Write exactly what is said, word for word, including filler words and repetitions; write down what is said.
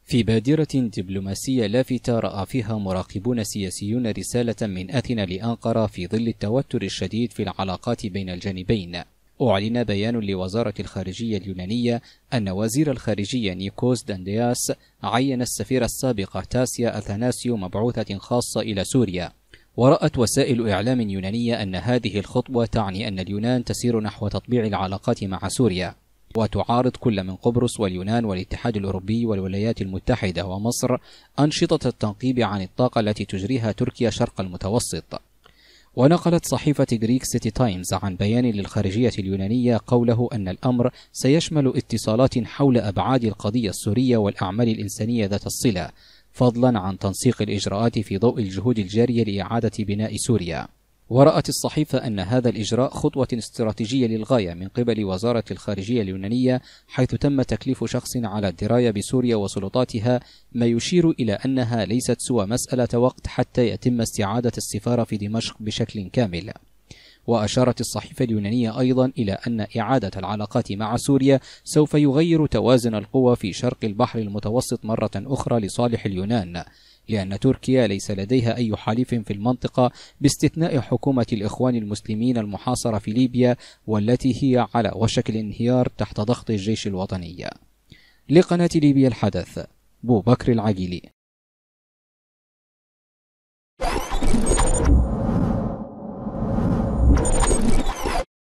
في بادرة دبلوماسية لافتة رأى فيها مراقبون سياسيون رسالة من أثينا لأنقرة في ظل التوتر الشديد في العلاقات بين الجانبين. أعلن بيان لوزارة الخارجية اليونانية أن وزير الخارجية نيكوس داندياس عين السفير السابق تاسيا أثناسيو مبعوثة خاصة إلى سوريا. ورأت وسائل إعلام يونانية أن هذه الخطوة تعني أن اليونان تسير نحو تطبيع العلاقات مع سوريا، وتعارض كل من قبرص واليونان والاتحاد الأوروبي والولايات المتحدة ومصر أنشطة التنقيب عن الطاقة التي تجريها تركيا شرق المتوسط. ونقلت صحيفة غريك سيتي تايمز عن بيان للخارجية اليونانية قوله أن الأمر سيشمل اتصالات حول أبعاد القضية السورية والأعمال الإنسانية ذات الصلة، فضلا عن تنسيق الإجراءات في ضوء الجهود الجارية لإعادة بناء سوريا. ورأت الصحيفة أن هذا الإجراء خطوة استراتيجية للغاية من قبل وزارة الخارجية اليونانية، حيث تم تكليف شخص على الدراية بسوريا وسلطاتها، ما يشير إلى أنها ليست سوى مسألة وقت حتى يتم استعادة السفارة في دمشق بشكل كامل. وأشارت الصحيفة اليونانية أيضا إلى أن إعادة العلاقات مع سوريا سوف يغير توازن القوى في شرق البحر المتوسط مرة أخرى لصالح اليونان، لأن تركيا ليس لديها أي حليف في المنطقة باستثناء حكومة الإخوان المسلمين المحاصرة في ليبيا، والتي هي على وشك الانهيار تحت ضغط الجيش الوطني. لقناة ليبيا الحدث، بو بكر العقيلي.